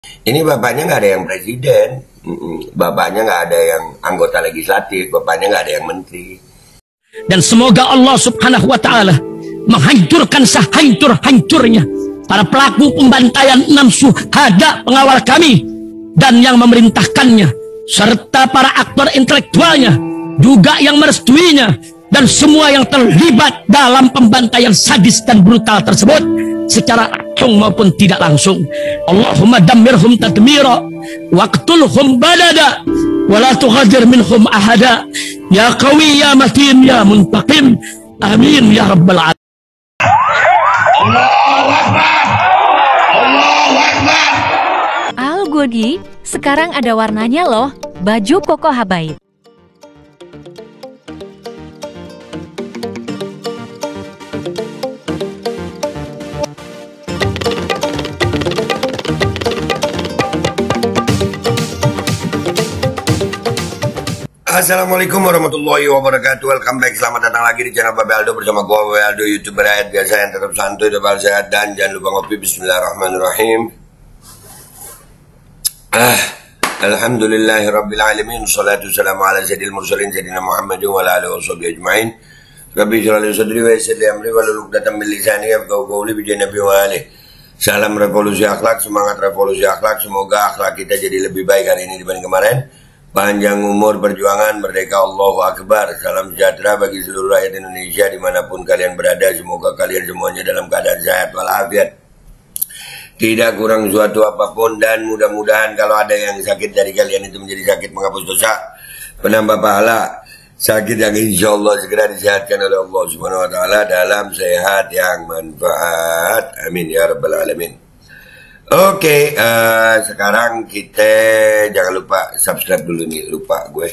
Ini bapaknya nggak ada yang presiden, bapaknya nggak ada yang anggota legislatif, bapaknya nggak ada yang menteri. Dan semoga Allah Subhanahu wa Ta'ala menghancurkan sehancur-hancurnya para pelaku pembantaian 6 syuhada pengawal kami dan yang memerintahkannya, serta para aktor intelektualnya juga yang merestuinya, dan semua yang terlibat dalam pembantaian sadis dan brutal tersebut secara langsung maupun tidak langsung. Allahumma dammirhum tadmira waqtulhum balada wala tughadir minhum ahada ya qawi ya matin ya muntaqim amin ya rabbal alamin. Allahu Akbar, Allahu Akbar. Al Godi, sekarang ada warnanya loh, baju koko habaib. Assalamualaikum warahmatullahi wabarakatuh. Welcome back, selamat datang lagi di channel Babe Aldo bersama gua Babe Aldo, YouTuber rakyat biasa yang tetap santuy, tetap sehat, dan jangan lupa ngopi. Bismillahirrahmanirrahim. Alhamdulillahirabbil alamin, shalatu wassalamu ala sayyidil mursalin sayyidina Muhammadin wa ala alihi washabihi ajmain. Rabbi shrah li sadri wa yassir li amri wahlul 'uqdatam min lisani yafqahu qawli bi nabi wa alihi. Salam revolusi akhlak, semangat revolusi akhlak. Semoga akhlak kita jadi lebih baik hari ini dibanding kemarin. Panjang umur perjuangan, merdeka, Allahu Akbar. Salam sejahtera bagi seluruh rakyat Indonesia dimanapun kalian berada. Semoga kalian semuanya dalam keadaan sehat walafiat, tidak kurang suatu apapun, dan mudah-mudahan kalau ada yang sakit dari kalian itu menjadi sakit menghapus dosa, penambah pahala, sakit yang insya Allah segera disehatkan oleh Allah Subhanahu wa Ta'ala dalam sehat yang manfaat. Amin ya rabbal alamin. Oke, sekarang kita jangan lupa subscribe dulu nih, lupa gue.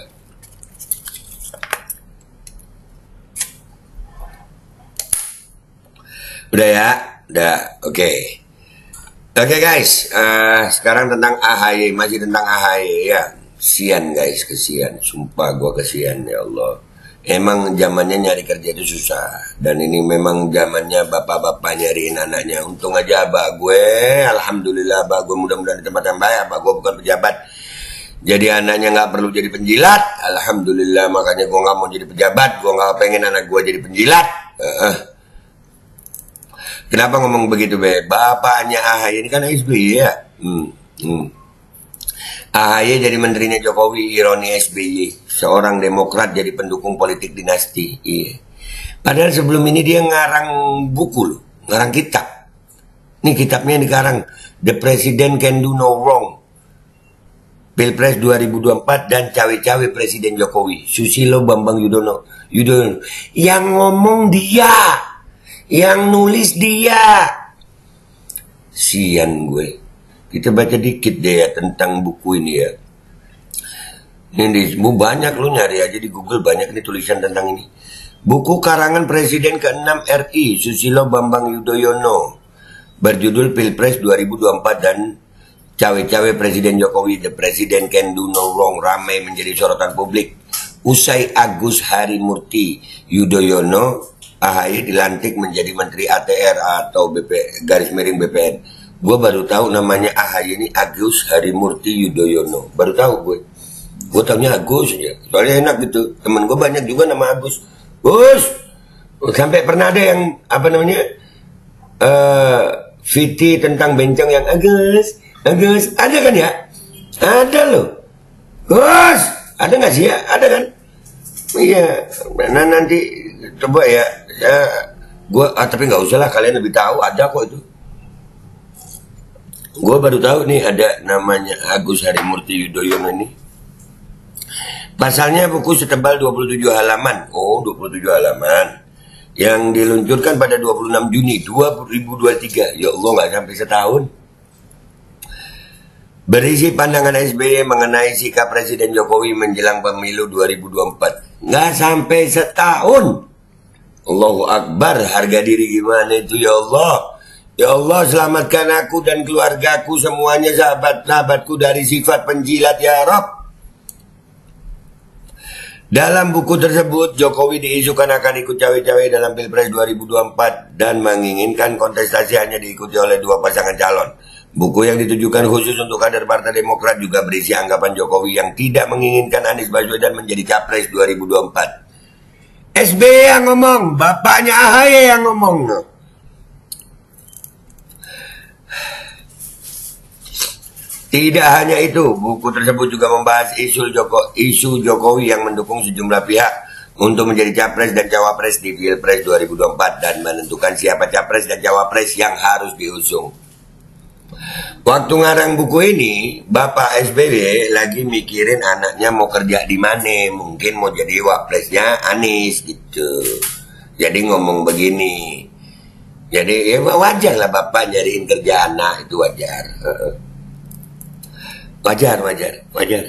Udah ya, udah, oke. Oke guys, sekarang tentang AHY, masih tentang AHY ya. Kesian guys, kesian, sumpah gue kesian ya Allah. Emang zamannya nyari kerja itu susah, dan ini memang zamannya bapak-bapak nyariin anaknya. Untung aja abah gue, alhamdulillah abah gue mudah-mudahan di tempat yang baik. Abah gue bukan pejabat, jadi anaknya nggak perlu jadi penjilat. Alhamdulillah, makanya gue nggak mau jadi pejabat. Gue nggak pengen anak gue jadi penjilat. Kenapa ngomong begitu be? Bapaknya AHY ini kan SBY ya. AHY jadi menterinya Jokowi, ironi SBY. Seorang demokrat jadi pendukung politik dinasti. Iya. Padahal sebelum ini dia ngarang buku loh, ngarang kitab. Ini kitabnya dikarang The President Can Do No Wrong, Pilpres 2024 dan cawe-cawe Presiden Jokowi. Susilo Bambang Yudhoyono. Yang ngomong dia, yang nulis dia. Sian gue. Kita baca dikit deh ya tentang buku ini ya. Ini banyak, lu nyari aja di Google, banyak nih tulisan tentang ini. Buku karangan Presiden ke-6 RI Susilo Bambang Yudhoyono berjudul Pilpres 2024 dan cawe-cawe Presiden Jokowi, The President Can Do No Wrong, ramai menjadi sorotan publik. Usai Agus Harimurti Yudhoyono, AHY dilantik menjadi Menteri ATR atau BPN. Gue baru tahu namanya AHY ini Agus Harimurti Yudhoyono. Baru tahu gue. Gue taunya Agus aja. Soalnya enak gitu. Temen gue banyak juga nama Agus. Gus. Sampai pernah ada yang apa namanya? VT tentang bencong yang Agus. Ada kan ya? Ada loh. Gus. Ada nggak sih ya? Ada kan? Iya. Nah nanti coba ya. Gue tapi nggak usah lah, kalian lebih tahu. Ada kok itu. Gue baru tahu nih ada namanya Agus Harimurti Yudhoyono ini. Pasalnya buku setebal 27 halaman. Oh, 27 halaman. Yang diluncurkan pada 26 Juni 2023. Ya Allah, nggak sampai setahun. Berisi pandangan SBY mengenai sikap Presiden Jokowi menjelang pemilu 2024. Nggak sampai setahun. Allahu Akbar, harga diri gimana itu ya Allah. Ya Allah, selamatkan aku dan keluargaku semuanya, sahabat-sahabatku dari sifat penjilat ya Rabb. Dalam buku tersebut, Jokowi diisukan akan ikut cawe-cawe dalam Pilpres 2024 dan menginginkan kontestasi hanya diikuti oleh 2 pasangan calon. Buku yang ditujukan khusus untuk kader Partai Demokrat juga berisi anggapan Jokowi yang tidak menginginkan Anies Baswedan menjadi Capres 2024. SBY yang ngomong, bapaknya AHY yang ngomong. Tidak hanya itu, buku tersebut juga membahas isu Jokowi yang mendukung sejumlah pihak untuk menjadi Capres dan Cawapres di Pilpres 2024 dan menentukan siapa Capres dan Cawapres yang harus diusung. Waktu ngarang buku ini, Bapak SBY lagi mikirin anaknya mau kerja di mana, mungkin mau jadi wapresnya Anies gitu. Jadi ngomong begini. Jadi ya wajar lah Bapak nyariin kerja anak, itu wajar. Wajar.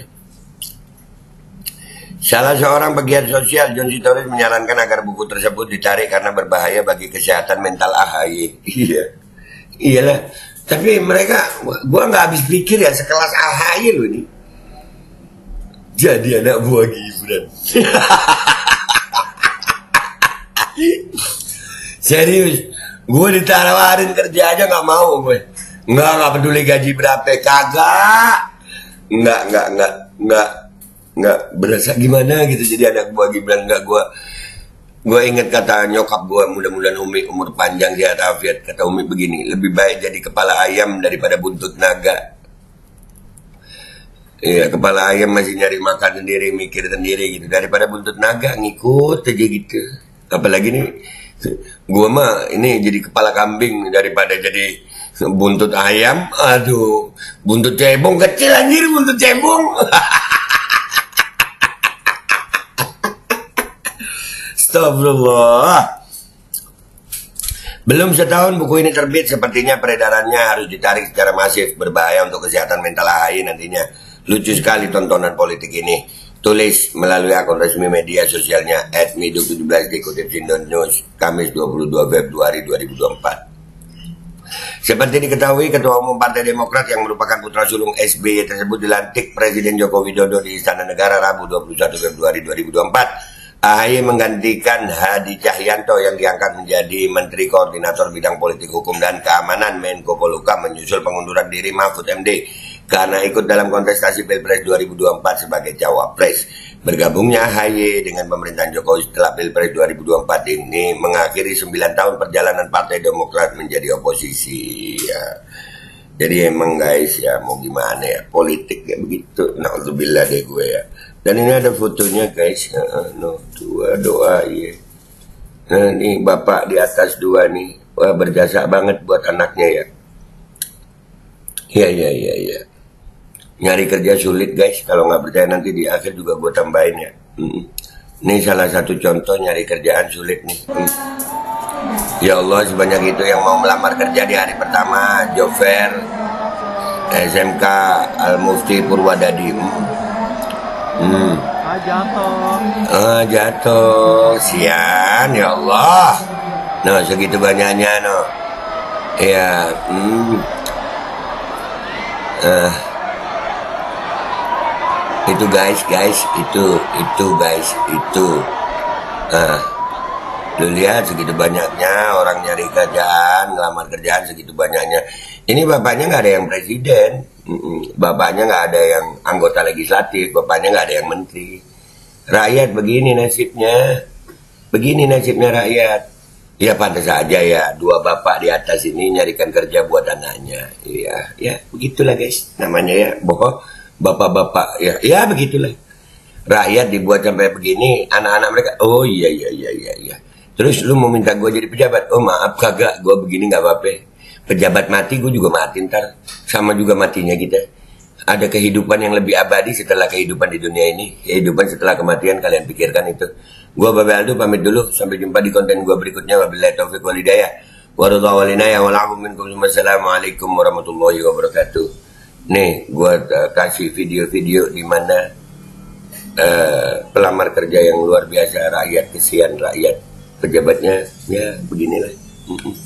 Salah seorang pegiat sosial, John Sitorus, menyarankan agar buku tersebut ditarik karena berbahaya bagi kesehatan mental AHY. Iyalah. Tapi mereka, gua nggak habis pikir ya, sekelas AHY loh ini. Jadi anak buah Gibran. Serius, gue ditawarin kerja aja nggak mau gue. Nggak peduli gaji berapa, kagak. Nggak berasa gimana gitu jadi anak buah Gibran. Nggak gue inget kata nyokap gue, mudah-mudahan Umi umur panjang sehat afiat. Kata Umi begini, lebih baik jadi kepala ayam daripada buntut naga. Iya, kepala ayam masih nyari makan sendiri, mikir sendiri gitu, daripada buntut naga ngikut aja gitu. Apalagi nih, gue mah ini jadi kepala kambing daripada jadi buntut ayam. Aduh, buntut cebong kecil anjir, buntut cebong. Astagfirullah. Belum setahun buku ini terbit, sepertinya peredarannya harus ditarik secara masif. Berbahaya untuk kesehatan mental AHY nantinya. Lucu sekali tontonan politik ini. Tulis melalui akun resmi media sosialnya @miduk17 dikutip Sindon News, Kamis 22 Februari 2024. Seperti diketahui, Ketua Umum Partai Demokrat yang merupakan putra sulung SBY tersebut dilantik Presiden Joko Widodo di Istana Negara Rabu 21 Februari 2024. AHY menggantikan Hadi Cahyanto yang diangkat menjadi Menteri Koordinator Bidang Politik Hukum dan Keamanan Menko Polhukam menyusul pengunduran diri Mahfud MD karena ikut dalam kontestasi Pilpres 2024 sebagai Cawapres. Bergabungnya AHY dengan pemerintahan Jokowi setelah Pilpres 2024 ini mengakhiri 9 tahun perjalanan Partai Demokrat menjadi oposisi ya. Jadi emang guys ya, mau gimana ya, politik ya begitu. Na'udzubillah deh gue ya. Dan ini ada fotonya guys. Doa ya. Nah nih bapak di atas dua nih. Wah, berjasa banget buat anaknya ya. Iya. Nyari kerja sulit guys. Kalau nggak percaya nanti di akhir juga gue tambahin ya. Ini salah satu contoh nyari kerjaan sulit nih. Ya Allah, sebanyak itu yang mau melamar kerja di hari pertama. Jofer SMK Al-Mufti Purwadadi. Jatuh. Sian ya Allah. No, segitu banyaknya no. Ya. Itu guys, itu guys, itu. Lu lihat segitu banyaknya orang nyari kerjaan, ngelamar kerjaan segitu banyaknya. Ini bapaknya nggak ada yang presiden, bapaknya nggak ada yang anggota legislatif, bapaknya nggak ada yang menteri. Rakyat begini nasibnya rakyat. Ya pantas saja ya, dua bapak di atas ini nyarikan kerja buat anaknya. Iya, ya begitulah guys, namanya ya, bapak-bapak ya begitulah. Rakyat dibuat sampai begini, anak-anak mereka, oh iya. Terus lu mau minta gue jadi pejabat? Oh maaf kagak, gue begini gak apa-apa. Pejabat mati, gue juga mati ntar. Sama juga matinya kita. Ada kehidupan yang lebih abadi setelah kehidupan di dunia ini. Kehidupan setelah kematian, kalian pikirkan itu. Gue Babe Aldo pamit dulu. Sampai jumpa di konten gue berikutnya. Wabillahi taufiq wal hidayah. Wassalamualaikum warahmatullahi wabarakatuh. Nih, gue kasih video-video di mana pelamar kerja yang luar biasa, rakyat, kesian rakyat. Pejabatnya ya beginilah.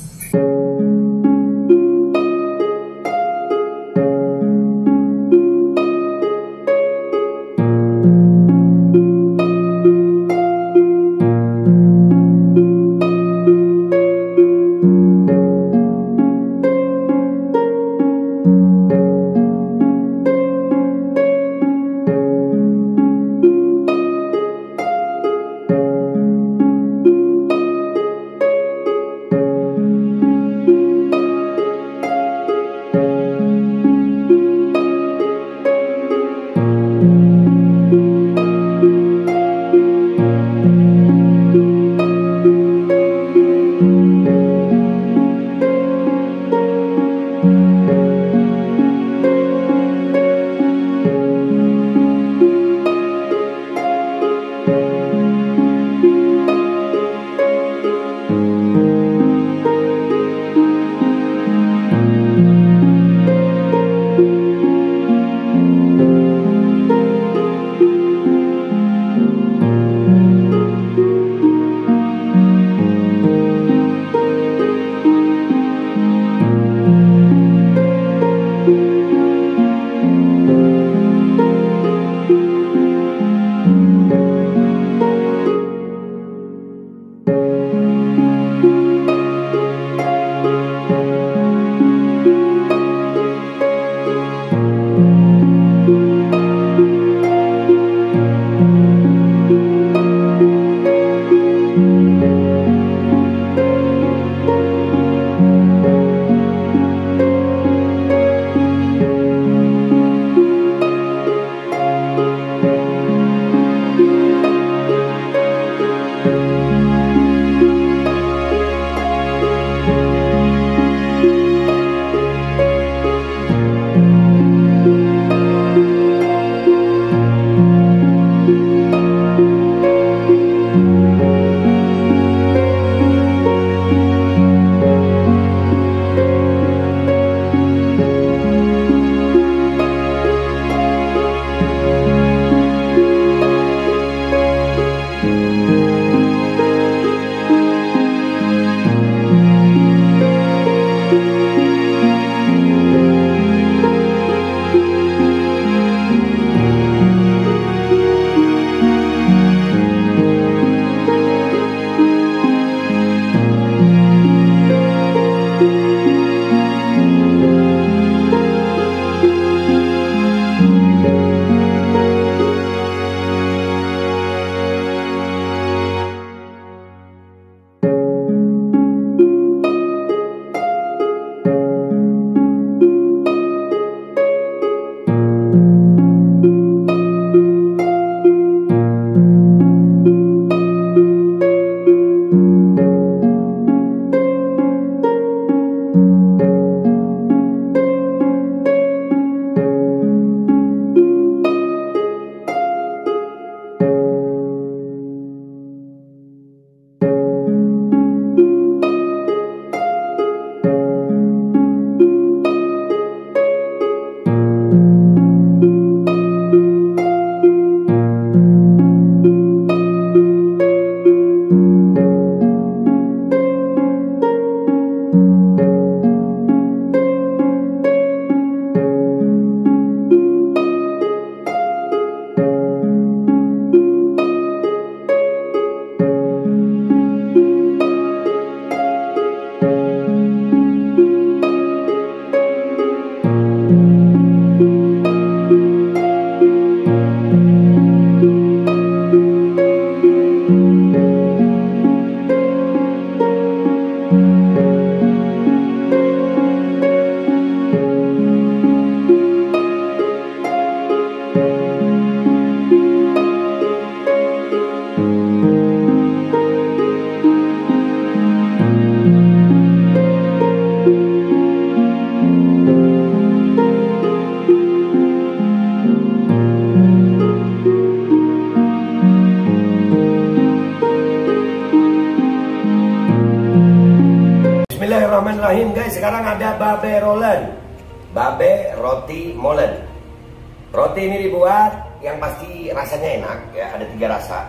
sekarang ada babe rolen. Babe roti molen. Roti ini dibuat yang pasti rasanya enak ya, ada 3 rasa.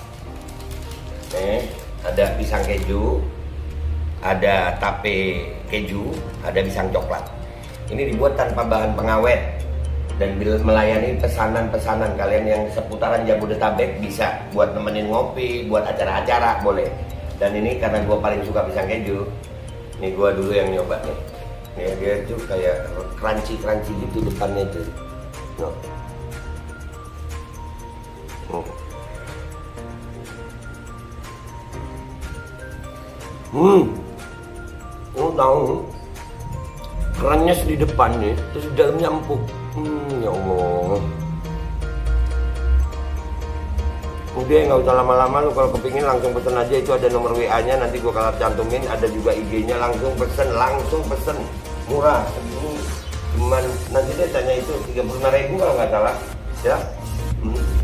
Nih, ada pisang keju, ada tape keju, ada pisang coklat. Ini dibuat tanpa bahan pengawet dan melayani pesanan-pesanan kalian yang seputaran Jabodetabek, bisa buat nemenin ngopi, buat acara-acara boleh. Dan ini karena gue paling suka pisang keju, nih gue dulu yang nyoba nih. Nih dia tuh kayak crunchy gitu depannya itu. No. Lu tahu kerennya di depan nih, terus di dalamnya empuk. Ya Allah. Udah nggak usah lama-lama, lu kalau kepingin langsung pesen aja, itu ada nomor WA-nya, nanti gua kalau cantumin, ada juga IG-nya, langsung pesen, murah. Cuman nanti dia tanya itu 35.000 kalau nggak salah, ya.